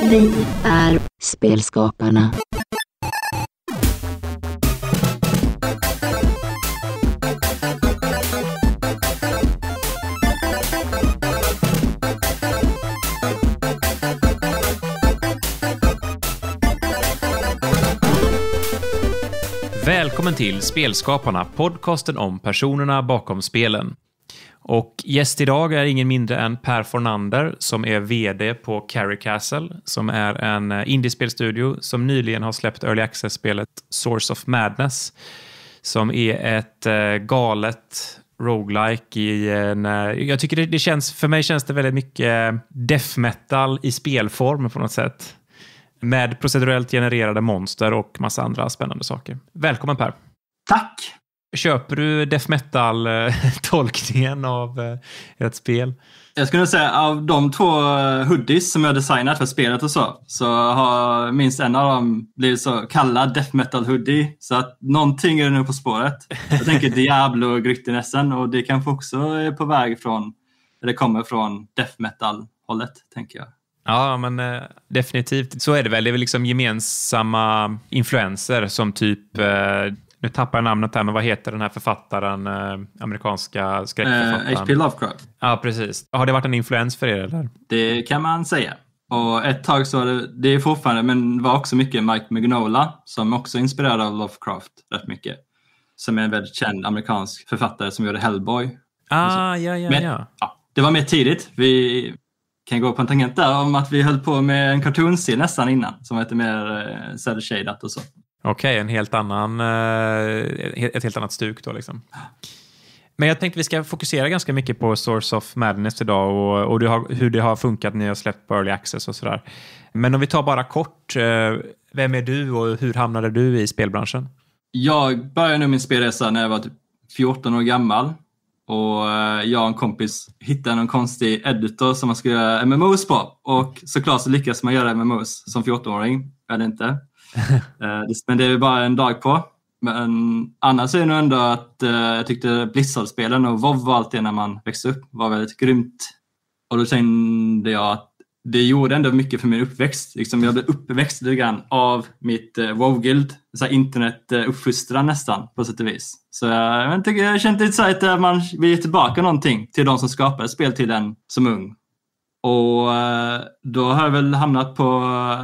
Vi är spelskaparna. Välkommen till Spelskaparna, podcasten om personerna bakom spelen. Och gäst idag är ingen mindre än Per Fornander som är vd på Carry Castle, som är en indiespelstudio som nyligen har släppt Early Access-spelet Source of Madness, som är ett galet roguelike i en... Jag tycker det känns, för mig känns det väldigt mycket death metal i spelform på något sätt. Med procedurellt genererade monster och massa andra spännande saker. Välkommen Per. Tack! Köper du death metal-tolkningen av ett spel? Jag skulle säga av de 2 hoodies som jag designat för spelet och så har minst en av dem blivit så kallad death metal hoodie. Så att någonting är nu på spåret. Jag tänker Diablo och Gryttinessen, och det kanske också är på väg från, eller kommer från death metal-hållet, tänker jag. Ja, men definitivt. Så är det väl. Det är väl liksom gemensamma influenser som typ... nu tappar jag namnet här, men vad heter den här författaren? Amerikanska skräckförfattaren. H.P. Lovecraft. Ja, precis. Har det varit en influens för er, eller? Det kan man säga. Och ett tag så var det är fortfarande, men var också mycket Mike Mignola, som också inspirerade av Lovecraft rätt mycket. Som är en väldigt känd amerikansk författare som gjorde Hellboy. Ja. Det var mer tidigt. Vi kan gå på en tangent där om att vi höll på med en cartoon-serie nästan innan, som heter mer cell-shadat och så. Okej, ett helt annat stuk då liksom. Men jag tänkte vi ska fokusera ganska mycket på Source of Madness idag och hur det har funkat när jag har släppt på Early Access och sådär. Men om vi tar bara kort, vem är du och hur hamnade du i spelbranschen? Jag började nog min spelresa när jag var typ 14 år gammal. Och jag och en kompis hittade en konstig editor som man skulle göra MMOs på. Och såklart så lyckas man göra MMOs som 14-åring, eller inte. Men det är bara en dag på. Men annars är det nog ändå att jag tyckte Blizzard-spelen och WoW och allt det när man växte upp var väldigt grymt. Och då kände jag att det gjorde ändå mycket för min uppväxt. Liksom jag blev uppväxt lite grann av mitt WoW-guild. Internet-uppfostran nästan på sätt och vis. Så jag kände lite så att man vill ge tillbaka någonting till de som skapar spel till en som ung. Och då har jag väl hamnat på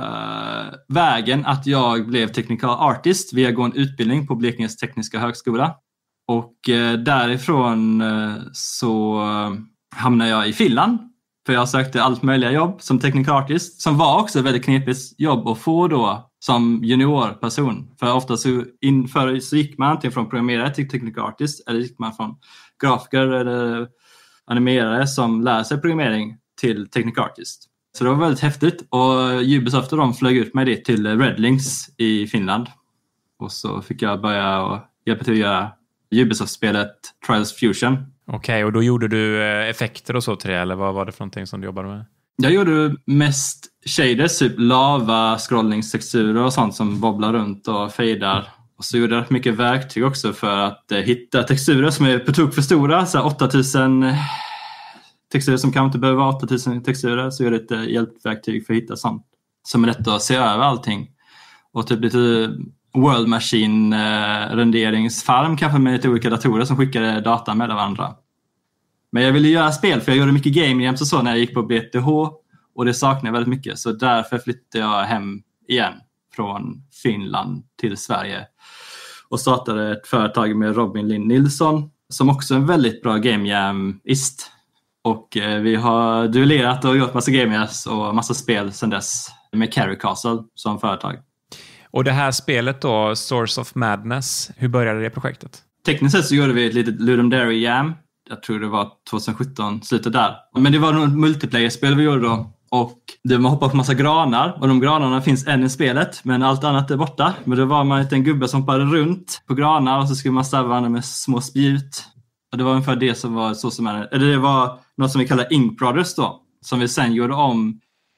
vägen att jag blev technical artist via gå en utbildning på Blekinges tekniska högskola. Och därifrån så hamnade jag i Finland. För jag sökte allt möjliga jobb som technical artist, som var också ett väldigt knepigt jobb att få då som juniorperson. För ofta så gick man antingen från programmerare till technical artist, eller gick man från grafiker eller animerare som lär sig programmering till technical artist. Så det var väldigt häftigt, och Ubisoft och de flög ut mig dit till Redlings i Finland. Och så fick jag börja och hjälpa till att göra Ubisoft-spelet Trials Fusion. Okej, och då gjorde du effekter och så till det, eller vad var det för någonting som du jobbade med? Jag gjorde mest shaders, typ lava, scrollningstexturer och sånt som wobblar runt och fejdar. Och så gjorde jag mycket verktyg också för att hitta texturer som är på tok för stora. Så 8000 texturer som kanske inte behöver vara 8000 texturer. Så gjorde jag ett hjälpverktyg för att hitta sånt som är lätt att se över allting. Och typ lite World Machine renderingsfarm kanske med lite olika datorer som skickade data med varandra. Men jag ville göra spel, för jag gjorde mycket game jams och så när jag gick på BTH, och det saknade jag väldigt mycket. Så därför flyttade jag hem igen från Finland till Sverige och startade ett företag med Robin Lind Nilsson, som också är en väldigt bra game jamist. Och vi har duellerat och gjort massa game jams och massa spel sedan dess med Carry Castle som företag. Och det här spelet då, Source of Madness, hur började det projektet? Tekniskt sett så gjorde vi ett litet Ludum Dare jam. Jag tror det var 2017, slutet där. Men det var något multiplayer-spel vi gjorde då. Och det var hoppa på massa granar. Och de granarna finns än i spelet, men allt annat är borta. Men då var man en gubbe som hoppade runt på granar, och så skulle man stäva varandra med små spjut. Och det var ungefär det som var så som eller det var något som vi kallar Ink Brothers då. Som vi sen gjorde om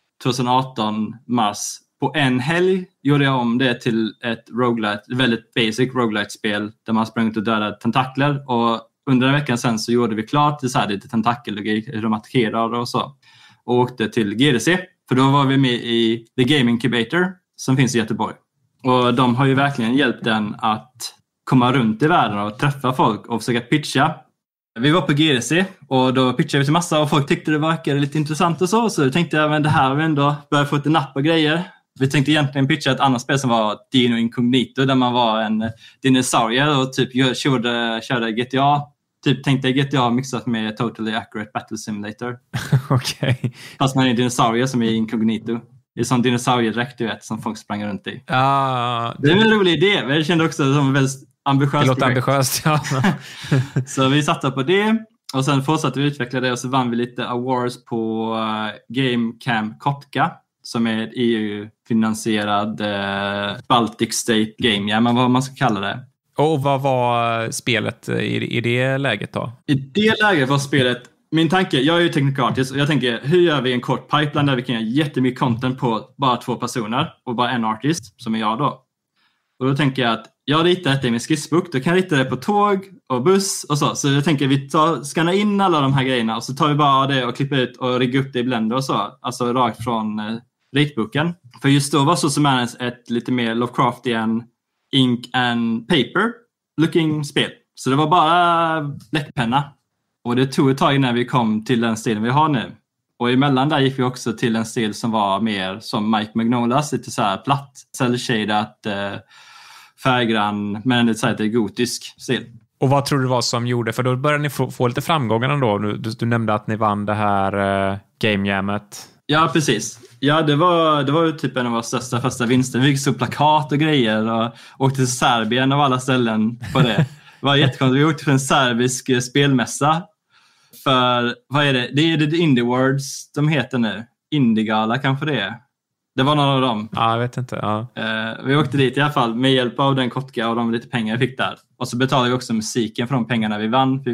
2018 mars. På en helg gjorde jag om det till ett roguelite, väldigt basic roguelite-spel där man sprang ut och dödade tentakler. Och under den veckan sen så gjorde vi klart det så här lite tentakellogi, hur de attackerar och så. Och åkte till GDC För då var vi med i The Game Incubator som finns i Göteborg. Och de har ju verkligen hjälpt den att komma runt i världen och träffa folk och försöka pitcha. Vi var på GDC och då pitchade vi till massa och folk tyckte det verkade lite intressant och så. Så tänkte jag, men det här har vi ändå börjat få ett napp och grejer. Vi tänkte egentligen pitcha ett annat spel som var Dino Incognito, där man var en dinosaurie och typ körde GTA. Typ tänkte GTA mixat med Totally Accurate Battle Simulator. Okej. Okay. Fast man är en dinosaurie som är incognito. Det är som dinosauriedräkt, du vet, som folk sprang runt i. Det är en rolig idé, men jag kände också som väldigt ambitiöst. Det låter ambitiöst, ja. Så vi satte på det och sen fortsatte vi utveckla det och så vann vi lite awards på Game Camp Kotka, som är ett EU-finansierad Baltic State Game Jam, vad man ska kalla det. Och vad var spelet i det läget då? I det läget var spelet, min tanke, jag är ju technical artist och jag tänker, hur gör vi en kort pipeline där vi kan göra jättemycket content på bara 2 personer och bara en artist, som är jag då. Och då tänker jag att jag ritar detta i min skissbook, då kan jag rita det på tåg och buss och så. Så jag tänker vi skannar in alla de här grejerna och så tar vi bara det och klipper ut och riggar upp det i Blender och så. Alltså rakt från ritboken. För just då var Soulsomaniacs ett lite mer Lovecraftian ink and paper looking spel. Så det var bara bläckpenna. Och det tog ett tag innan vi kom till den stilen vi har nu. Och emellan där gick vi också till en stil som var mer som Mike Magnola's, lite så här platt, cell-shadat, färggrann, men lite så här gotisk stil. Och vad tror du var som gjorde, för då började ni få lite framgångar ändå. Du nämnde att ni vann det här Game Jammet. Ja, precis. Ja, det var ju typ en av våra största första vinster. Vi fick så plakat och grejer och åkte till Serbien av alla ställen på det. Det var jättekonstigt. Vi åkte för en serbisk spelmässa. För, vad är det? Det är The Indie Awards de heter nu. Indiegala kanske det är. Det var någon av dem. Ja, jag vet inte. Ja. Vi åkte dit i alla fall med hjälp av den Kotka och de lite pengar vi fick där. Och så betalade vi också musiken för de pengarna vi vann.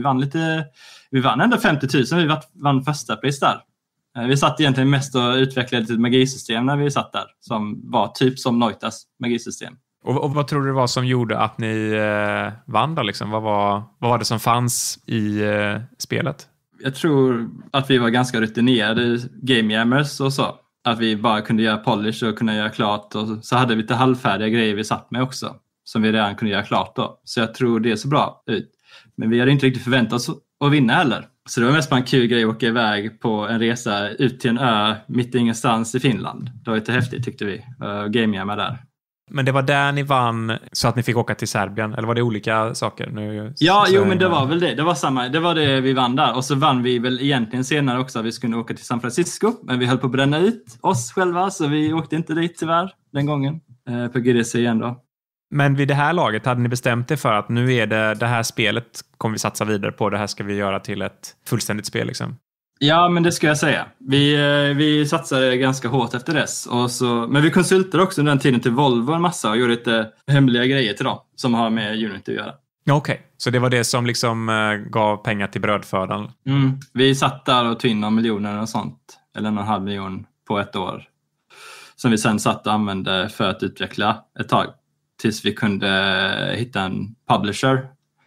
Vi vann ändå 50 000. Vi vann första pris där. Vi satt egentligen mest och utvecklade ett magisystem när vi satt där. Som var typ som Noitas magisystem. Och vad tror du det var som gjorde att ni vann då liksom? Vad var det som fanns i spelet? Jag tror att vi var ganska rutinerade game jammers och så. Att vi bara kunde göra polish och kunde göra klart. Och så hade vi lite halvfärdiga grejer vi satt med också. Som vi redan kunde göra klart då. Så jag tror det är så bra ut. Men vi hade inte riktigt förväntat oss att vinna heller. Så det var mest bara en kul grej att åka iväg på en resa ut till en ö mitt ingenstans i Finland. Det var lite häftigt tyckte vi. Game jamma där. Men det var där ni vann så att ni fick åka till Serbien? Eller var det olika saker? Men det var väl det. Det var samma. Det var det vi vann där. Och så vann vi väl egentligen senare också att vi skulle åka till San Francisco. Men vi höll på att bränna ut oss själva så vi åkte inte dit tyvärr den gången. På GDC igen då. Men vid det här laget hade ni bestämt er för att nu är det här spelet kommer vi satsa vidare på. Det här ska vi göra till ett fullständigt spel liksom. Ja, men det ska jag säga. Vi satsade ganska hårt efter dess. Men vi konsultade också under den tiden till Volvo en massa och gjorde lite hemliga grejer till dem som har med Unity att göra. Okej, så det var det som liksom gav pengar till brödfödan? Vi satt där och tog in någon miljoner och sånt. Eller 1,5 miljon på ett år. Som vi sen satt och använde för att utveckla ett tag. Tills vi kunde hitta en publisher.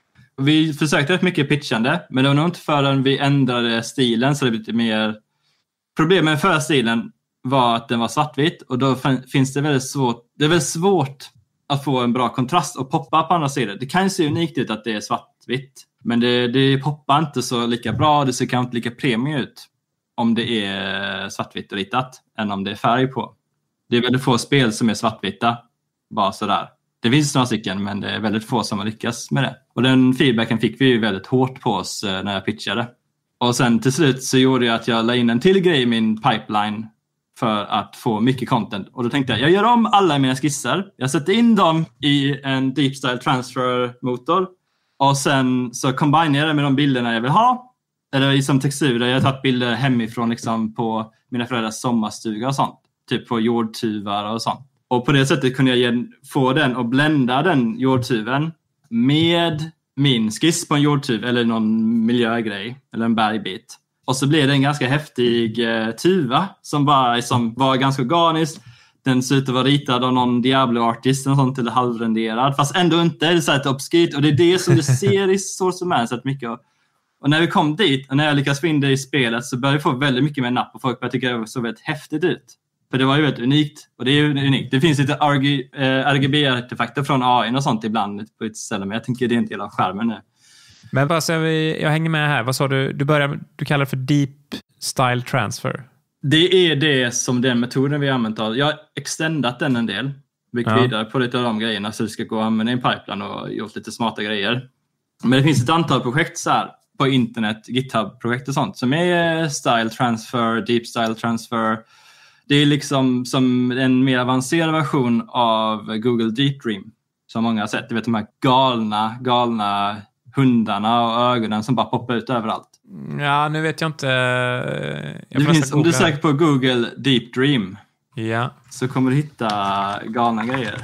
Vi försökte rätt mycket pitchande, men det var nog inte förrän vi ändrade stilen så det blev lite mer... Problemet med förra stilen var att den var svartvitt och då finns det väldigt svårt att få en bra kontrast och poppa på andra sidor. Det kan ju se unikt ut att det är svartvitt, men det poppar inte så lika bra, det ser kanske inte lika premium ut om det är svartvitt och ritat än om det är färg på. Det är väldigt få spel som är svartvita, bara sådär. Det finns några stycken, men det är väldigt få som har lyckats med det. Och den feedbacken fick vi ju väldigt hårt på oss när jag pitchade. Och sen till slut så gjorde jag att jag la in en till grej i min pipeline för att få mycket content. Och då tänkte jag gör om alla mina skisser. Jag sätter in dem i en Deep Style Transfer-motor. Och sen så combinerar jag det med de bilderna jag vill ha. Eller som texturer. Jag har tagit bilder hemifrån liksom på mina föräldrars sommarstuga och sånt. Typ på jordtuvar och sånt. Och på det sättet kunde jag få den och blända den jordtuven med min skiss på en jordtuv eller någon miljögrej eller en bergbit. Och så blev det en ganska häftig tuva som var ganska organisk. Den ser ut att vara ritad av någon Diablo-artist och sånt, eller halvrenderad. Fast ändå inte, det är så här obskyrt. Och det är det som du ser i Soulsomaniacs rätt mycket. Och när vi kom dit och när jag lyckades få in det i spelet så började vi få väldigt mycket mer napp och folk började tycka det såg väldigt häftigt ut. För det var ju väldigt unikt. Och det är ju unikt. Det finns lite RGB-artefakter från AI och sånt ibland på ett ställe, men jag tänker det är en del av skärmen nu. Men vad sa vi, jag hänger med här. Vad sa du? Du kallar det för Deep Style Transfer. Det är det som den metoden vi har använt. Jag har extendat den en del. Byggt vidare på lite av de grejerna så det ska gå att använda i en pipeline och gjort lite smarta grejer. Men det finns ett antal projekt så här på internet, GitHub-projekt och sånt som är Style Transfer, Deep Style Transfer. Det är liksom som en mer avancerad version av Google Deep Dream som många har sett. Du vet de här galna hundarna och ögonen som bara poppar ut överallt. Ja, nu vet jag inte. Om du är säker på Google Deep Dream så kommer du hitta galna grejer.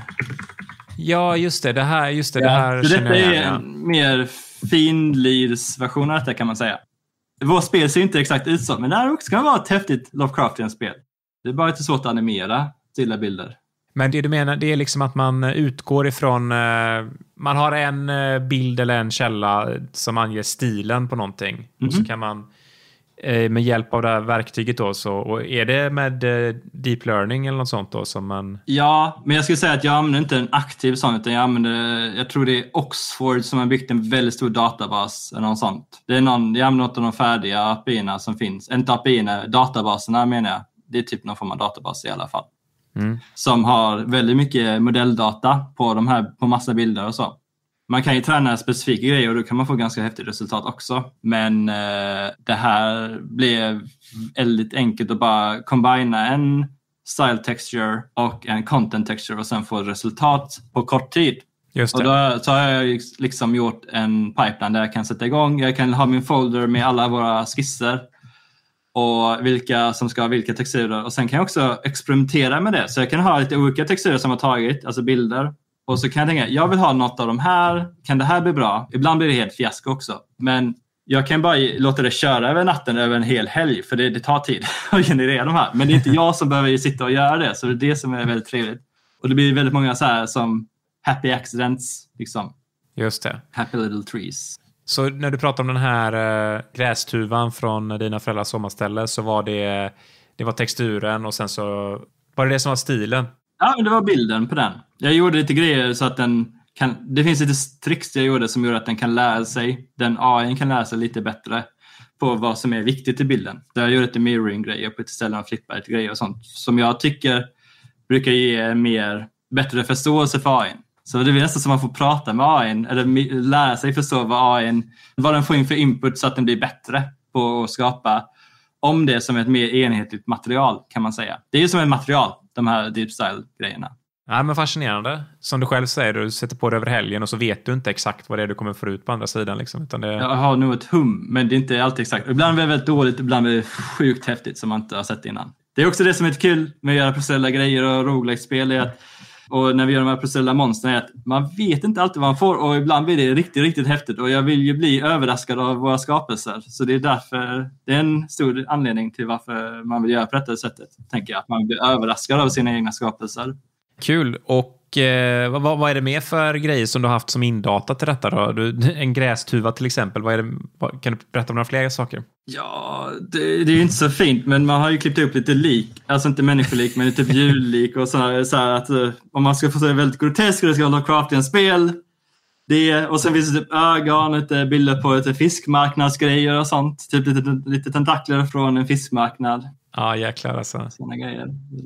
Ja, just det. Det här så detta är en mer finlirsversion av detta kan man säga. Vårt spel ser inte exakt ut så, men det här också kan vara ett häftigt Lovecraftian-spel. Det är bara inte svårt att animera stilla bilder. Men det du menar, det är liksom att man utgår ifrån... Man har en bild eller en källa som anger stilen på någonting. Och så kan man med hjälp av det här verktyget då, och är det med deep learning eller något sånt då som man... Ja, men jag skulle säga att jag använder inte en aktiv sån, utan jag tror det är Oxford som har byggt en väldigt stor databas eller något sånt. Jag använder något av de färdiga API-erna som finns. Inte API-erna, databaserna menar jag. Det är typ någon form av databas i alla fall. Som har väldigt mycket modelldata på massa bilder och så. Man kan ju träna specifika grejer och då kan man få ganska häftigt resultat också. Men det här blev väldigt enkelt att bara kombina en style texture och en content texture och sen få resultat på kort tid. Just det. Och då så har jag liksom gjort en pipeline där jag kan sätta igång. Jag kan ha min folder med alla våra skisser och vilka som ska ha vilka texturer. Och sen kan jag också experimentera med det. Så jag kan ha lite olika texturer som jag har tagit, alltså bilder. Och så kan jag tänka, jag vill ha något av de här. Kan det här bli bra? Ibland blir det helt fiasko också. Men jag kan bara låta det köra över natten, över en hel helg. För det tar tid att generera de här. Men det är inte jag som behöver sitta och göra det. Så det är det som är väldigt trevligt. Och det blir väldigt många så här som happy accidents. Liksom. Just det. Happy little trees. Så när du pratar om den här grästuvan från dina föräldrars sommarställe så var det var texturen och sen så var det som var stilen? Ja, men det var bilden på den. Jag gjorde lite grejer så att den kan... Det finns lite tricks jag gjorde som gör att den kan lära sig. Den AI kan lära sig lite bättre på vad som är viktigt i bilden. Så jag gjorde lite mirroring-grejer på ett ställe och flippar lite grejer och sånt. Som jag tycker brukar ge bättre förståelse för AI. Så det är nästan som man får prata med AI eller lära sig förstå vad den får in för input så att den blir bättre på att skapa om det som ett mer enhetligt material kan man säga. Det är ju som ett material, de här deep style-grejerna. Ja, men fascinerande. Som du själv säger, du sätter på det över helgen och så vet du inte exakt vad det är du kommer få ut på andra sidan. Liksom, utan det... Jag har nog ett hum, men det är inte alltid exakt. Ibland är det väldigt dåligt, ibland är det sjukt häftigt som man inte har sett innan. Det är också det som är kul med att göra processuella grejer och roguelike-spel är att och när vi gör de här processuella monstren är att man vet inte alltid vad man får och ibland blir det riktigt, riktigt häftigt och jag vill ju bli överraskad av våra skapelser. Så det är därför, det är en stor anledning till varför man vill göra på detta sättet, tänker jag. Att man blir överraskad av sina egna skapelser. Kul. Och vad är det mer för grejer som du har haft som indata till detta då? En grästuva till exempel. Kan du berätta om några fler saker? Ja, det är ju inte så fint, men man har ju klippt upp lite lik. Alltså inte människolik, men lite djurlik och så här att om man ska få se väldigt groteskt det ska vara Lovecraftian-spel. Och sen finns det typ ögon, lite bilder på lite fiskmarknadsgrejer och sånt. Typ lite tentakler från en fiskmarknad. Ja, jäklar alltså. Såna grejer.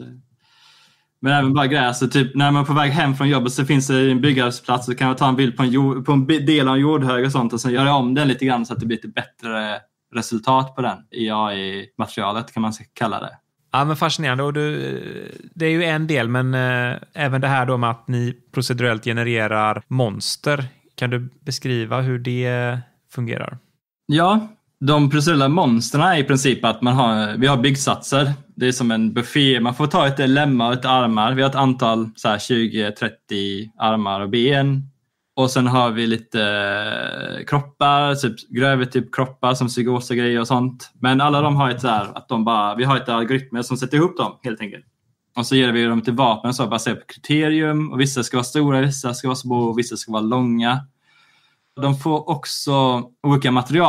Men även bara gräs. Typ, när man är på väg hem från jobbet så finns det en byggarbetsplats så kan man ta en bild på en del av en jordhög och sånt och sen göra om den lite grann så att det blir lite bättre resultat på den i AI-materialet kan man kalla det. Ja, men fascinerande. Och det är ju en del, men även det här då med att ni procedurellt genererar monster. Kan du beskriva hur det fungerar? Ja, de processuella monstren är i princip att vi har byggsatser. Det är som en buffé. Man får ta ett lemma och ett armar. Vi har ett antal 20-30 armar och ben. Och sen har vi lite kroppar, typ gröver typ kroppar som psykosa grejer och sånt. Men alla de har ett så här att vi har ett algoritmer som sätter ihop dem helt enkelt. Och så ger vi dem till vapen så baserat på kriterium. Och vissa ska vara stora, vissa ska vara små och vissa ska vara långa. De får också olika material.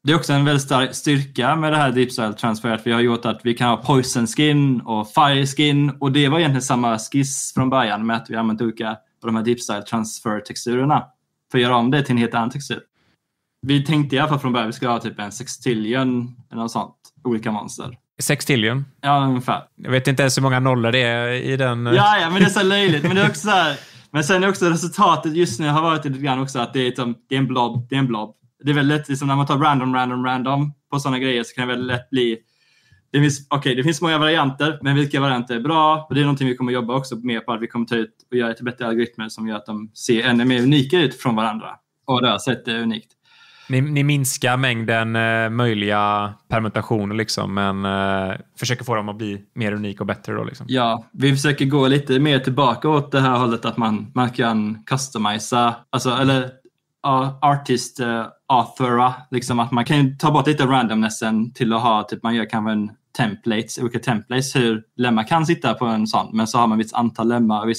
Det är också en väldigt stark styrka med det här Deep Style Transfer att vi har gjort att vi kan ha Poison Skin och Fire Skin, och det var egentligen samma skiss från början med att vi använt olika av de här Deep Style Transfer-texturerna för att göra om det till en helt annan textur. Vi tänkte i alla fall från början att vi skulle ha typ en sextillion eller något sånt, olika monster. Sextillion? Ja, ungefär. Jag vet inte ens hur många nollor det är i den. Ja, men det är så löjligt. Men det är också så här, men sen är också resultatet just nu har varit lite grann också att det är en blob. Det är väldigt lätt, liksom när man tar random på sådana grejer så kan det väldigt lätt bli. Det finns många varianter, men vilka varianter är bra? Och det är någonting vi kommer jobba också mer på, att vi kommer ta ut och göra ett bättre algoritmer som gör att de ser ännu mer unika ut från varandra. Och det har sett det unikt. Ni minskar mängden möjliga permutationer liksom, men försöker få dem att bli mer unika och bättre då liksom. Ja, vi försöker gå lite mer tillbaka åt det här hållet att man kan customisa, alltså, eller artist authora, liksom att man kan ta bort lite randomnessen till att ha typ man gör kanske en olika templates hur lemmar kan sitta på en sån, men så har man visst antal lemmar och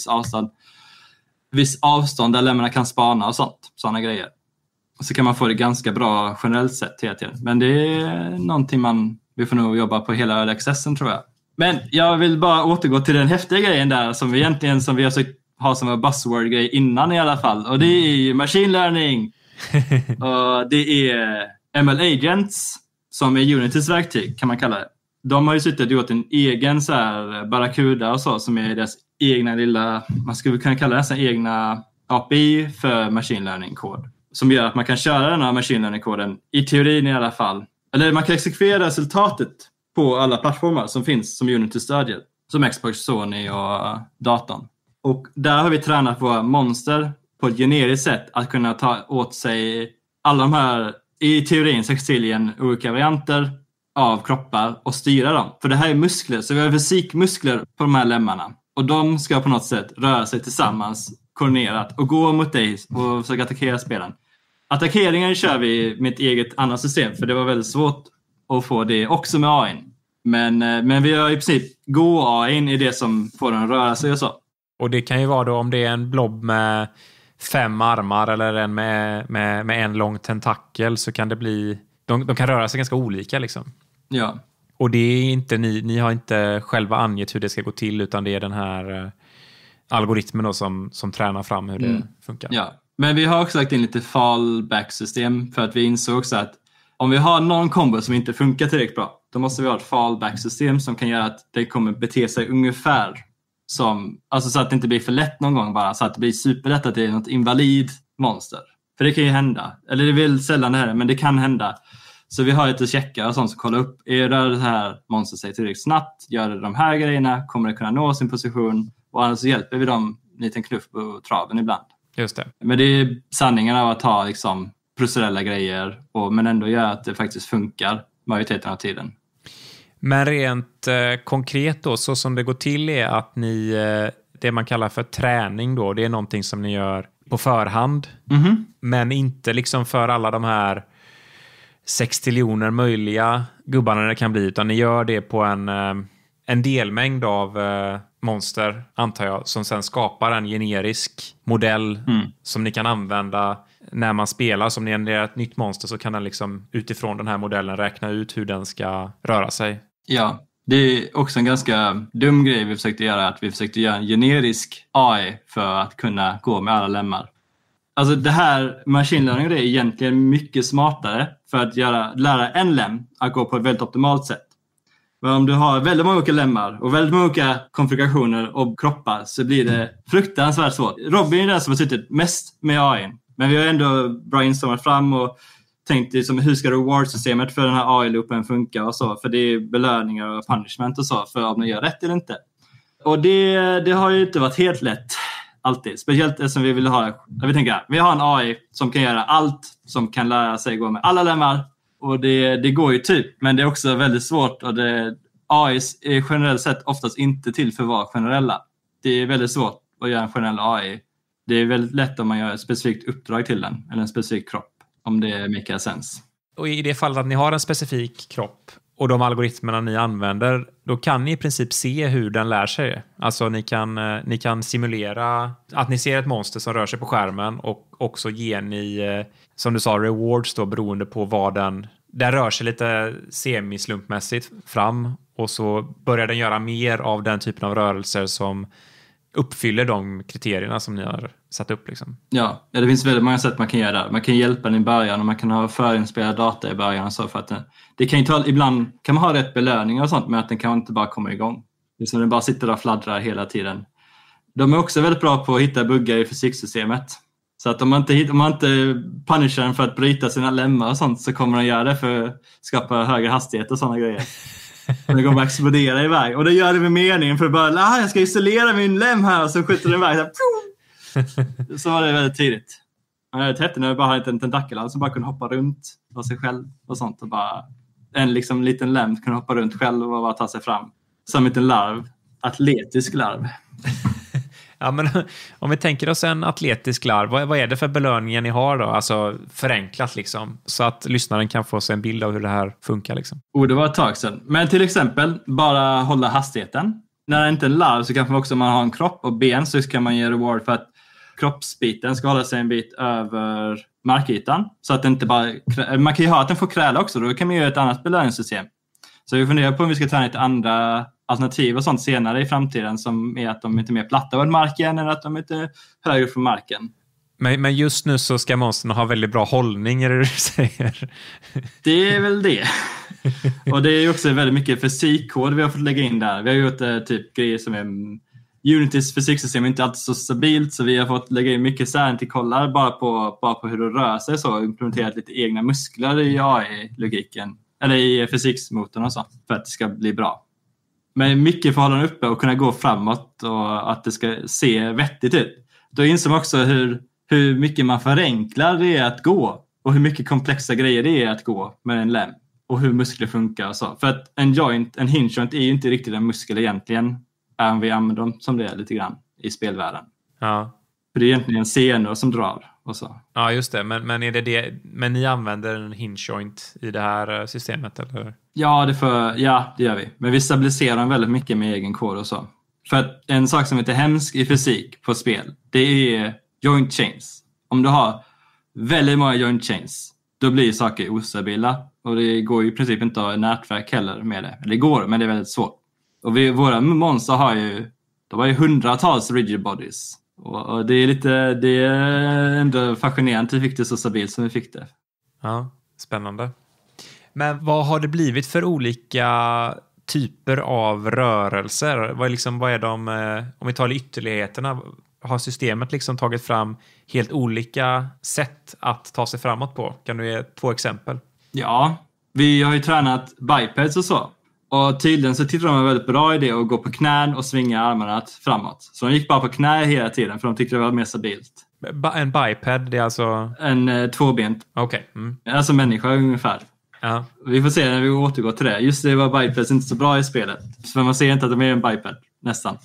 viss avstånd där lemmarna kan spana och såna grejer. Så kan man få det ganska bra generellt sett hela tiden. Men det är någonting vi får nog jobba på hela accessen, tror jag. Men jag vill bara återgå till den häftiga grejen där som vi har sökt ha som en buzzword-grej innan i alla fall. Och det är ju machine learning. Och det är ML Agents som är Unitys verktyg, kan man kalla det. De har ju suttit och gjort en egen så här Barracuda och så, som är deras egna lilla, man skulle kunna kalla det sin egna API för machine learning-kod. Som gör att man kan köra den här machine learning-koden i teorin i alla fall. Eller man kan exekvera resultatet på alla plattformar som finns som Unity stödjer. Som Xbox, Sony och datorn. Och där har vi tränat våra monster på ett generiskt sätt att kunna ta åt sig alla de här, i teorin, sextillion olika varianter av kroppar och styra dem. För det här är muskler, så vi har fysikmuskler på de här lemmarna. Och de ska på något sätt röra sig tillsammans, koordinerat, och gå mot dig och försöka attackera spelaren. Attackeringen kör vi med ett eget annat system, för det var väldigt svårt att få det också med AI. Men vi har i princip AI i det som får den att röra sig och så. Och det kan ju vara då om det är en blob med 5 armar eller en med en lång tentakel, så kan det bli, de kan röra sig ganska olika liksom. Ja. Och det är inte ni har inte själva angett hur det ska gå till, utan det är den här algoritmen då som tränar fram hur det funkar. Ja, men vi har också lagt in lite fallback-system för att vi insåg också att om vi har någon kombo som inte funkar tillräckligt bra, då måste vi ha ett fallback-system som kan göra att det kommer bete sig ungefär som, alltså så att det inte blir för lätt någon gång bara, så att det blir superlätt att det är något invalid monster. För det kan ju hända, eller det är väl sällan det här, men det kan hända. Så vi har lite checkar och sånt som kollar upp, rör det här monster sig tillräckligt snabbt, gör det de här grejerna, kommer det kunna nå sin position, och annars så hjälper vi dem en liten knuff på traven ibland. Just det. Men det är sanningen av att ha liksom procedurella grejer, men ändå göra att det faktiskt funkar majoriteten av tiden. Men rent konkret då, så som det går till är att ni, det man kallar för träning då, det är någonting som ni gör på förhand. Mm-hmm. Men inte liksom för alla de här 60 möjliga gubbarna det kan bli, utan ni gör det på en delmängd av monster, antar jag, som sen skapar en generisk modell som ni kan använda när man spelar. Som ni genererar ett nytt monster, så kan den liksom utifrån den här modellen räkna ut hur den ska röra sig. Ja, det är också en ganska dum grej vi försökte göra, att vi försökte göra en generisk AI för att kunna gå med alla lemmar. Alltså det här machine learning är egentligen mycket smartare för att lära en lem att gå på ett väldigt optimalt sätt. Men om du har väldigt många olika lemmar och väldigt många olika konfigurationer och kroppar, så blir det fruktansvärt svårt. Robin är den som har suttit mest med AI. Men vi har ändå brainstormat fram och tänkt liksom, hur ska reward-systemet för den här AI-loopen funka och så. För det är belöningar och punishment och så, för om den gör rätt eller inte. Och det har ju inte varit helt lätt alltid. Speciellt eftersom vi vill ha, vi tänker, vi har en AI som kan göra allt, som kan lära sig gå med alla lemmar. Och det går ju typ, men det är också väldigt svårt. Och AI är generellt sett oftast inte till för att vara generella. Det är väldigt svårt att göra en generell AI. Det är väldigt lätt om man gör ett specifikt uppdrag till den, eller en specifik kropp, om det makes sense. Och i det fallet att ni har en specifik kropp och de algoritmerna ni använder, då kan ni i princip se hur den lär sig. Alltså ni kan simulera att ni ser ett monster som rör sig på skärmen, och också ge ni, som du sa, rewards då, beroende på vad den rör sig lite semislumpmässigt fram och så börjar den göra mer av den typen av rörelser som uppfyller de kriterierna som ni har satt upp liksom. Ja, det finns väldigt många sätt man kan göra det. Man kan hjälpa den i början och man kan ha förinspelad data i början och så, för att det kan ju ibland kan man ha rätt belöningar och sånt, men att den kan inte bara komma igång. Det är som den bara sitter och fladdrar hela tiden. De är också väldigt bra på att hitta buggar i fysiksystemet. Så att om man inte punishar den för att bryta sina lemmar och sånt, så kommer den göra det för att skapa högre hastighet och sådana grejer. Det kommer att explodera iväg. Och det gör det med meningen för att bara, jag ska isolera min lem här, och så skjuter den iväg. Så var det väldigt tidigt. Det är häftigt när vi bara har en tentakel som bara kunde hoppa runt av sig själv och sånt. Och bara en liksom liten lem kunde hoppa runt själv och bara ta sig fram. Som en liten larv. Atletisk larv. Ja, men om vi tänker oss en atletisk larv, vad är det för belöningar ni har då? Alltså förenklat liksom, så att lyssnaren kan få sig en bild av hur det här funkar liksom. Det var ett tag sedan. Men till exempel, bara hålla hastigheten. När det inte är en larv så kanske också man har en kropp och ben, så kan man ge reward för att kroppsbiten ska hålla sig en bit över markytan. Så att det inte bara... Man kan ju ha att den får kräla också, då kan man göra ett annat belöningssystem. Så vi funderar på om vi ska träna lite andra alternativ och sånt senare i framtiden, som är att de inte är mer platta över marken eller att de inte är högre från marken. Men just nu så ska monstern ha väldigt bra hållning, är det du säger? Det är väl det. Och det är ju också väldigt mycket fysikkod vi har fått lägga in där. Vi har gjort typ grejer som är... Unitys fysiksystem är inte alltid så stabilt, så vi har fått lägga in mycket särintkollar bara på hur det rör sig, så och implementerat lite egna muskler i AI-logiken. Eller i fysiksmotorn och så, för att det ska bli bra. Men mycket för att hålla den uppe och kunna gå framåt och att det ska se vettigt ut. Då inser man också hur mycket man förenklar det är att gå. Och hur mycket komplexa grejer det är att gå med en lem. Och hur muskler funkar och så. För att en hinge joint är ju inte riktigt en muskel egentligen. Även vi använder dem som det är lite grann i spelvärlden. Ja. För det är egentligen senor som drar och så. Ja, just det. Men är det? Men ni använder en hinge joint i det här systemet, eller? Ja, det gör vi. Men vi stabiliserar dem väldigt mycket med egen kod och så. För att en sak som heter hemsk i fysik på spel, det är joint chains. Om du har väldigt många joint chains, då blir saker ostabila. Och det går ju i princip inte att ha nätverk heller med det. Det går, men det är väldigt svårt. Och våra monster har ju hundratals rigid bodies. Och det är ändå fascinerande att vi fick det så stabilt som vi fick det. Ja, spännande. Men vad har det blivit för olika typer av rörelser? Vad är de, om vi tar ytterligheterna, har systemet liksom tagit fram helt olika sätt att ta sig framåt på? Kan du ge 2 exempel? Ja, vi har ju tränat bipeds och så. Och tydligen så tyckte de var väldigt bra idé att gå på knän och svinga armarna framåt. Så de gick bara på knä hela tiden för de tyckte det var mer stabilt. En biped, det är alltså... En tvåbent. Okej. Mm. Alltså människa ungefär. Ja. Vi får se när vi återgår till det. Just det var bipeds inte så bra i spelet. För man ser inte att de är en biped, nästan.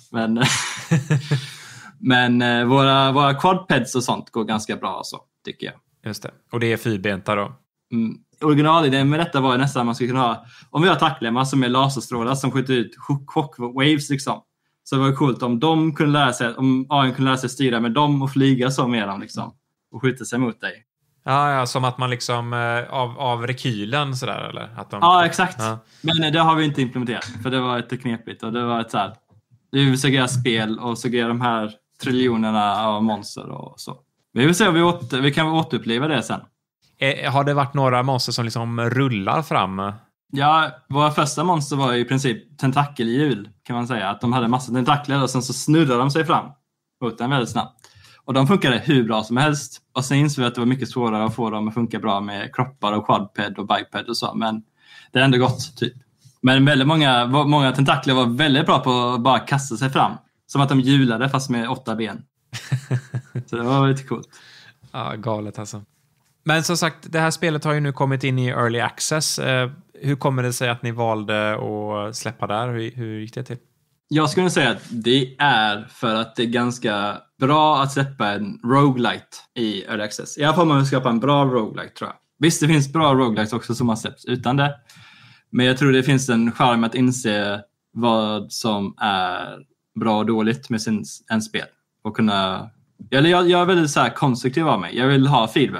Men våra quadpeds och sånt går ganska bra så, tycker jag. Just det. Och det är 4-benta då? Originalidén med detta var nästan att man skulle kunna ha, om vi har tacklemmar som är laserstrålar som skjuter ut chockwaves liksom. Så det var coolt om de kunde lära sig, om AI kunde lära sig styra med dem och flyga så med dem liksom. Och skjuta sig mot dig. Ja, som att man liksom av rekylen sådär, eller? Att ja, exakt. Ja. Men det har vi inte implementerat, för det var ett knepigt och det var ett så här, vi försöker göra spel och så göra de här triljonerna av monster och så. Vi vill se om vi kan återuppleva det sen. Har det varit några monster som liksom rullar fram? Ja, våra första monster var i princip tentakelhjul, kan man säga. Att de hade massa tentakler och sen så snurrade de sig fram mot den väldigt snabbt. Och de funkade hur bra som helst. Och sen insåg vi att det var mycket svårare att få dem att funka bra med kroppar och quadped och biped och så. Men det är ändå gott, typ. Men väldigt många tentakler var väldigt bra på att bara kasta sig fram. Som att de hjulade fast med 8 ben. Så det var lite coolt. Ja, galet alltså. Men som sagt, det här spelet har ju nu kommit in i Early Access. Hur kommer det sig att ni valde att släppa där? Hur gick det till? Jag skulle säga att det är för att det är ganska bra att släppa en roguelite i Early Access. I alla fall man vill skapa en bra roguelite, tror jag. Visst, det finns bra roguelites också som har släppts utan det. Men jag tror det finns en charm att inse vad som är bra och dåligt med en spel. Och kunna... Jag är väldigt så här konstruktiv av mig. Jag vill ha feedback.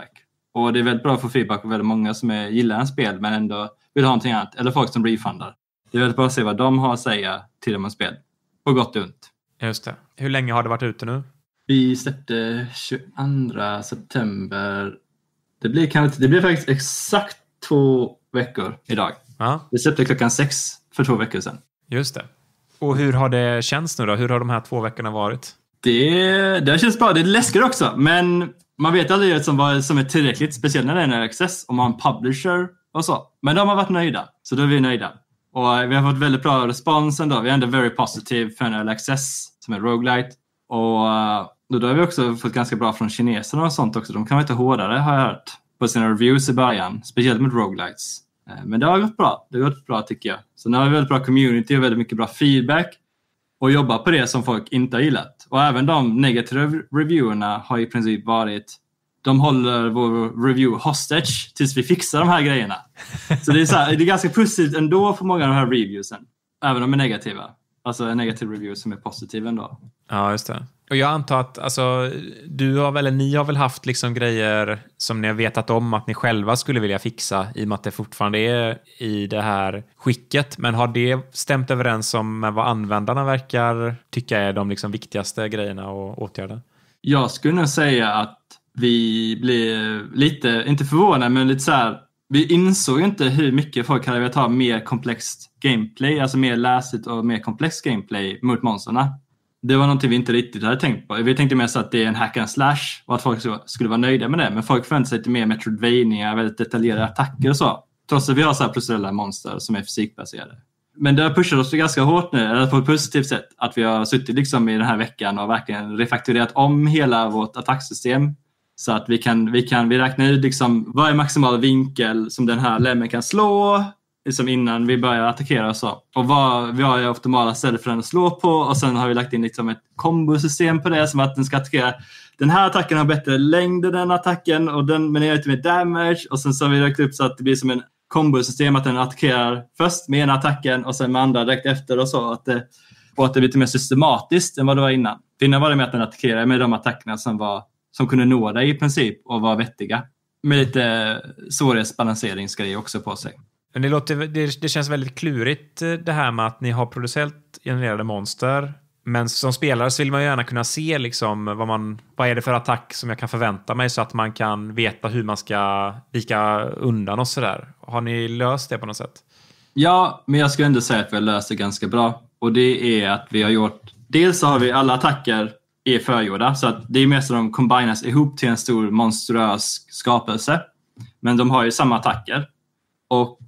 Och det är väldigt bra att få feedback av väldigt många som gillar en spel men ändå vill ha någonting annat. Eller folk som refundar. Det är väldigt bra att se vad de har att säga till dem om spel. På gott och ont. Just det. Hur länge har det varit ute nu? Vi släppte 22 september. Det blir faktiskt exakt 2 veckor idag. Ja. Vi släppte klockan 6 för 2 veckor sedan. Just det. Och hur har det känts nu då? Hur har de här 2 veckorna varit? Det känns bra. Det är läskigt också. Men man vet aldrig vad som är tillräckligt. Speciellt när det är en access. Om man har en publisher och så. Men de har varit nöjda. Så då är vi nöjda. Och vi har fått väldigt bra respons ändå. Vi är ändå very positive för en early access som är roguelite. Och då har vi också fått ganska bra från kineserna och sånt också. De kan vara lite hårdare har jag hört på sina reviews i början. Speciellt med roguelites. Men det har gått bra. Det har gått bra tycker jag. Så nu har vi väldigt bra community och väldigt mycket bra feedback. Och jobba på det som folk inte har gillat. Och även de negativa reviewerna har i princip varit... De håller vår review hostage tills vi fixar de här grejerna. Så det är ganska positivt ändå för många av de här reviewsen. Även om de är negativa. Alltså en negativ review som är positiv ändå. Ja, just det. Och jag antar att ni har väl haft liksom grejer som ni har vetat om att ni själva skulle vilja fixa i och med att det fortfarande är i det här skicket. Men har det stämt överens om vad användarna verkar tycka är de liksom viktigaste grejerna att åtgärda? Jag skulle nog säga att vi blev lite, inte förvånade, men lite så här. Vi insåg inte hur mycket folk hade velat ha mer komplext gameplay, alltså mer läsigt och mer komplext gameplay mot monsterna. Det var någonting vi inte riktigt hade tänkt på. Vi tänkte mer så att det är en hack and slash och att folk skulle vara nöjda med det. Men folk förväntade sig lite mer Metroidvania, väldigt detaljerade attacker och så. Trots att vi har så här procedurella monster som är fysikbaserade. Men det har pushat oss ganska hårt nu, eller på ett positivt sätt. Att vi har suttit liksom i den här veckan och verkligen refaktorerat om hela vårt attacksystem. Så att vi räknar ut liksom vad är maximal vinkel som den här lemmen kan slå liksom innan vi börjar attackera och så. Och vi har ju optimala ställen för den att slå på. Och sen har vi lagt in liksom ett kombosystem på det som att den ska attackera. Den här attacken har bättre längd än den attacken men den gör lite mer damage. Och sen så har vi lagt upp så att det blir som en kombosystem att den attackerar först med ena attacken och sen med andra direkt efter och så. Och att det blir lite mer systematiskt än vad det var innan. Innan var det med att den attackerar med de attackerna som kunde nå dig i princip och vara vettiga. Med lite svårighetsbalanseringsgrejer också på sig. Men det känns väldigt klurigt det här med att ni har producerat genererade monster. Men som spelare så vill man ju gärna kunna se liksom vad är det för attack som jag kan förvänta mig så att man kan veta hur man ska vika undan och sådär. Har ni löst det på något sätt? Ja, men jag skulle ändå säga att vi har löst det ganska bra. Och det är att vi har gjort... Dels så har vi alla attacker är förgjorda. Så att det är mest att de kombineras ihop till en stor monstruös skapelse. Men de har ju samma attacker. Och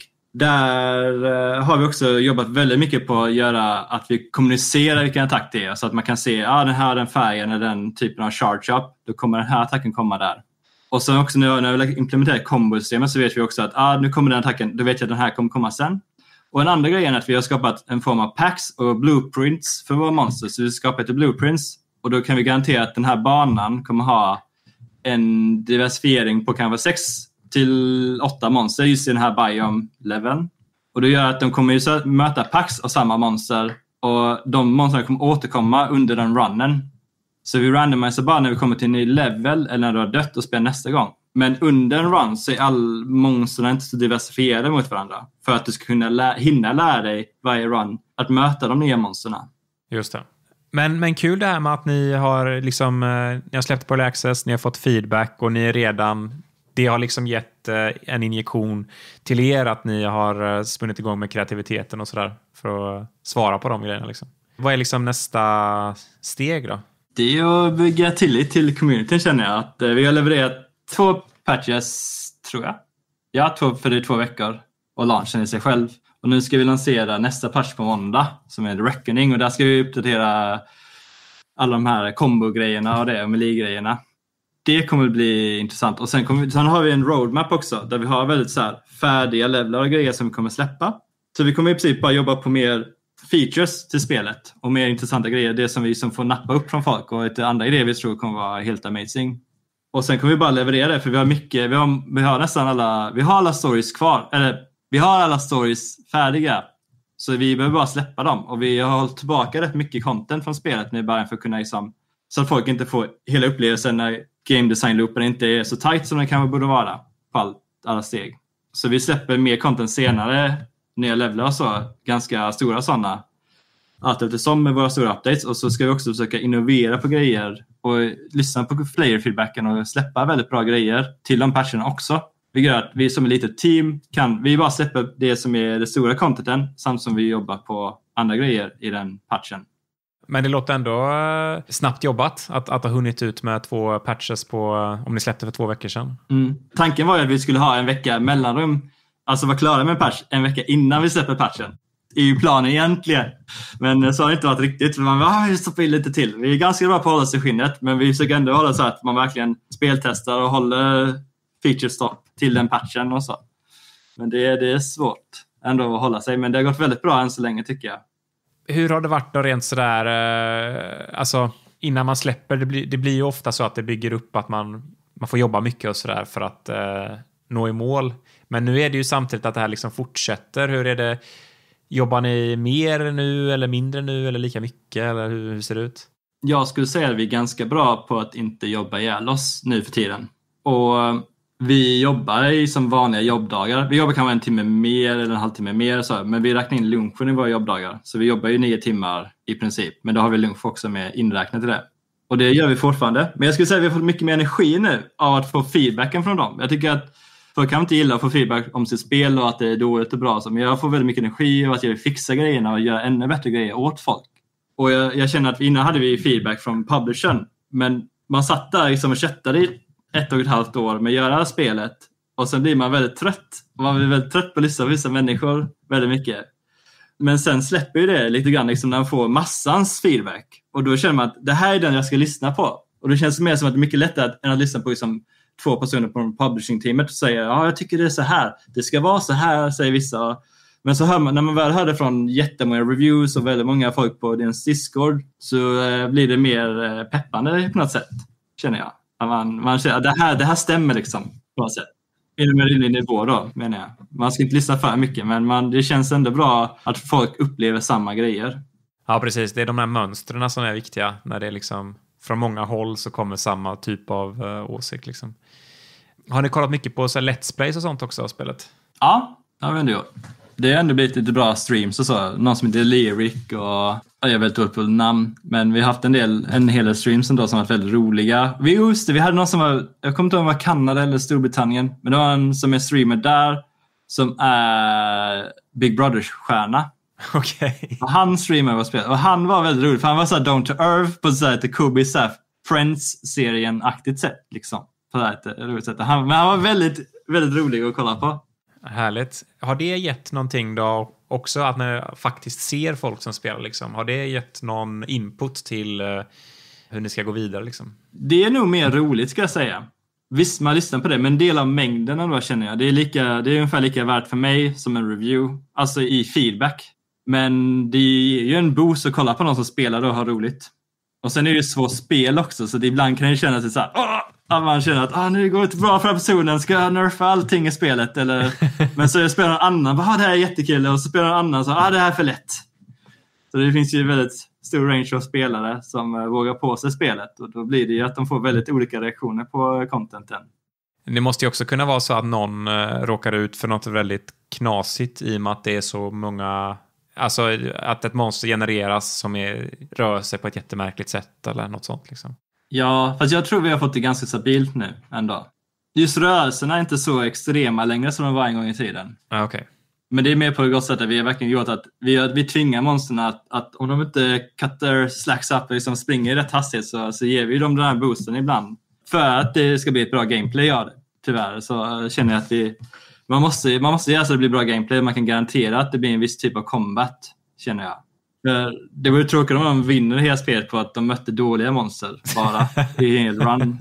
där har vi också jobbat väldigt mycket på att göra att vi kommunicerar vilken attack det är. Så att man kan se, den här den färgen är den typen av charge up. Då kommer den här attacken komma där. Och sen också när vi implementerar kombosystemet så vet vi också att nu kommer den attacken, då vet jag att den här kommer komma sen. Och en andra grej är att vi har skapat en form av packs och blueprints för våra monster. Så vi skapar ett blueprints. Och då kan vi garantera att den här banan kommer ha en diversifiering på kanske 6 till 8 monster just i den här biome-leveln. Och det gör att de kommer ju möta packs av samma monster. Och de monsterna kommer återkomma under den runnen. Så vi randomiserar bara när vi kommer till en ny level eller när du har dött och spelar nästa gång. Men under en run så är all monsterna inte så diversifierade mot varandra. För att du ska kunna hinna lära dig varje run att möta de nya monsterna. Just det. Men kul det här med att ni har liksom, ni har släppt på Early Access, ni har fått feedback och ni är redan, det har liksom gett en injektion till er att ni har spunnit igång med kreativiteten och sådär för att svara på de grejerna liksom. Vad är liksom nästa steg då? Det är att bygga tillit till communityn känner jag. Att vi har levererat 2 patches tror jag. Ja, 2 veckor och launchen i sig själv. Och nu ska vi lansera nästa patch på måndag som är The Reckoning. Och där ska vi uppdatera alla de här combo-grejerna och det, och melee-grejerna. Det kommer att bli intressant. Och sen har vi en roadmap också där vi har väldigt så här färdiga levlar och grejer som vi kommer släppa. Så vi kommer i princip bara jobba på mer features till spelet och mer intressanta grejer. Det som vi som får nappa upp från folk och lite andra grejer vi tror kommer vara helt amazing. Och sen kommer vi bara leverera det för vi har mycket, vi har nästan alla stories kvar. Eller vi har alla stories färdiga. Så vi behöver bara släppa dem. Och vi har hållit tillbaka rätt mycket content från spelet nu bara för att kunna liksom, så att folk inte får hela upplevelsen när game design-loopen inte är så tight som den kanske borde vara på alla steg. Så vi släpper mer content senare, nya levlar och så, ganska stora sådana. Allt eftersom med våra stora updates, och så ska vi också försöka innovera på grejer och lyssna på player-feedbacken och släppa väldigt bra grejer till de patcherna också. Vi gör att vi som ett litet team vi bara släpper det som är det stora contenten samt som vi jobbar på andra grejer i den patchen. Men det låter ändå snabbt jobbat att ha hunnit ut med 2 patches om ni släppte för 2 veckor sedan. Tanken var ju att vi skulle ha en vecka mellanrum, alltså vara klara med en patch en vecka innan vi släpper patchen. Det är ju planen egentligen. Men så har det inte varit riktigt. För man vill stoppa in lite till. Vi är ganska bra på att hålla sig i skinnet. Men vi försöker ändå hålla så att man verkligen speltestar och håller feature stopp till den patchen och så. Men det är svårt ändå att hålla sig. Men det har gått väldigt bra än så länge tycker jag. Hur har det varit då rent sådär, alltså innan man släpper, det blir ju ofta så att det bygger upp att man får jobba mycket och sådär för att nå i mål. Men nu är det ju samtidigt att det här liksom fortsätter. Hur är det? Jobbar ni mer nu eller mindre nu eller lika mycket? Eller hur ser det ut? Jag skulle säga att vi är ganska bra på att inte jobba ihjäl oss nu för tiden. Och vi jobbar som vanliga jobbdagar. Vi jobbar kanske 1 timme mer eller en halvtimme mer. Så, men vi räknar in lunchen i våra jobbdagar. Så vi jobbar ju 9 timmar i princip. Men då har vi lunch också med inräknat i det. Och det gör vi fortfarande. Men jag skulle säga att vi har fått mycket mer energi nu av att få feedbacken från dem. Jag tycker att folk kan inte gilla att få feedback om sitt spel och att det är dåligt och bra. Men jag får väldigt mycket energi och att jag vill fixa grejerna och göra ännu bättre grejer åt folk. Och jag känner att innan hade vi feedback från publishern. Men man satt där liksom och chattade i 1,5 år med att göra spelet. Och sen blir man väldigt trött. Man blir väldigt trött på att lyssna på vissa människor väldigt mycket. Men sen släpper ju det lite grann liksom när man får massans feedback. Och då känner man att det här är den jag ska lyssna på. Och det känns mer som att det är mycket lättare än att lyssna på liksom 2 personer på publishing-teamet och säger jag tycker det är så här. Det ska vara så här, säger vissa. Men så hör man, när man väl hör det från jättemånga reviews och väldigt många folk på deras Discord så blir det mer peppande på något sätt, känner jag. Man känner att det här stämmer liksom på något sätt. Inom en rimlig nivå då, menar jag. Man ska inte lyssna för mycket, men det känns ändå bra att folk upplever samma grejer. Ja, precis. Det är de här mönstren som är viktiga. När det är liksom från många håll så kommer samma typ av åsikt liksom. Har ni kollat mycket på så här Let's Plays och sånt också av spelet? Ja, det har vi ändå gjort. Det har ändå blivit lite bra streams och så. Någon som heter Lyric och jag vet inte på namn. Men vi har haft en hel del streams ändå som har varit väldigt roliga. Vi hade någon som var, jag kommer inte ihåg om det var Kanada eller Storbritannien. Men det var en som är streamer där som är Big Brothers-stjärna. Okej. Och han streamade vårt spel. Och han var väldigt rolig för han var så här down to earth på så här till Kobe Friends-serien-aktigt sätt liksom. På det här roligt sätt. Men han var väldigt, väldigt rolig att kolla på. Härligt. Har det gett någonting då också att när jag faktiskt ser folk som spelar liksom? Har det gett någon input till hur ni ska gå vidare liksom? Det är nog mer roligt ska jag säga. Visst, man lyssnar på det, men en del av mängden ändå känner jag. Det är ungefär lika värt för mig som en review. Alltså i feedback. Men det är ju en boost att kolla på någon som spelar och har roligt. Och sen är det ju svårt spel också, så det ibland kan det kännas lite så här, att man känner att nu går det inte bra för personen, ska jag nerfa allting i spelet? Eller, men så spelar någon annan, det här är jättekul, och så spelar någon annan, så det här är för lätt. Så det finns ju väldigt stor range av spelare som vågar på sig spelet, och då blir det ju att de får väldigt olika reaktioner på contenten. Det måste ju också kunna vara så att någon råkar ut för något väldigt knasigt i och med att det är så många... Alltså att ett monster genereras som rör sig på ett jättemärkligt sätt eller något sånt liksom. Ja, fast jag tror vi har fått det ganska stabilt nu ändå. Just rörelserna är inte så extrema längre som de var en gång i tiden. Okej. Men det är mer på det gott sättet att vi har verkligen gjort att vi tvingar monsterna att om de inte cutter slacks up och liksom springer i rätt hastighet så ger vi dem den här boosten ibland. För att det ska bli ett bra gameplay av det. Tyvärr så känner jag att man måste göra så att det blir bra gameplay. Man kan garantera att det blir en viss typ av combat, känner jag. Det vore tråkigt om de vinner hela spelet på att de mötte dåliga monster bara i en hel run.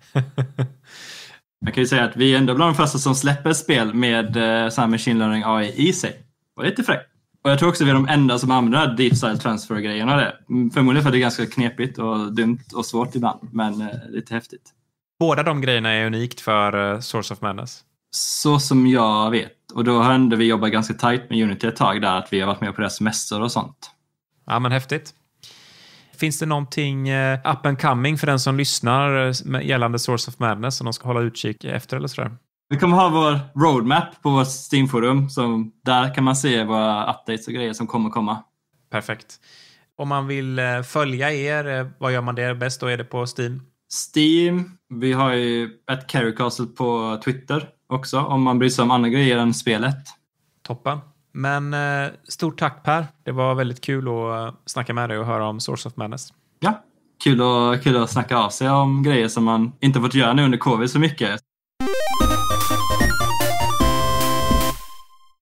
Jag kan ju säga att vi är ändå bland de första som släpper spel med sån här machine learning AI i sig. Och det är lite fräckt. Och jag tror också vi är de enda som använder den deep style transfer-grejerna. Förmodligen för att det är ganska knepigt och dumt och svårt ibland. Men lite häftigt. Båda de grejerna är unikt för Source of Madness. Så som jag vet. Och då har ändå vi jobbat ganska tight med Unity ett tag där. Att vi har varit med på deras mässor och sånt. Ja, men häftigt. Finns det någonting up and coming för den som lyssnar gällande Source of Madness som de ska hålla utkik efter eller sådär? Vi kommer ha vår roadmap på vårt Steam-forum. Så där kan man se våra updates och grejer som kommer komma. Perfekt. Om man vill följa er, vad gör man det bäst? Då är det på Steam? Steam. Vi har ju ett Carry Castle på Twitter också. Om man bryr sig om andra grejer än spelet. Toppen. Men stort tack Per. Det var väldigt kul att snacka med dig och höra om Source of Madness. Ja, kul att snacka av sig om grejer som man inte fått göra nu under covid så mycket.